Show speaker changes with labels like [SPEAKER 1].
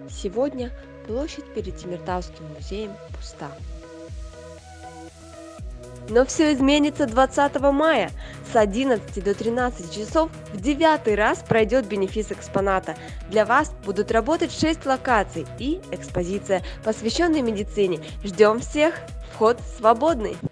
[SPEAKER 1] Сегодня площадь перед Темиртауским музеем пуста. Но все изменится 20 мая. С 11 до 13 часов в 9-й раз пройдет бенефис экспоната. Для вас будут работать 6 локаций и экспозиция, посвященная медицине. Ждем всех! Вход свободный!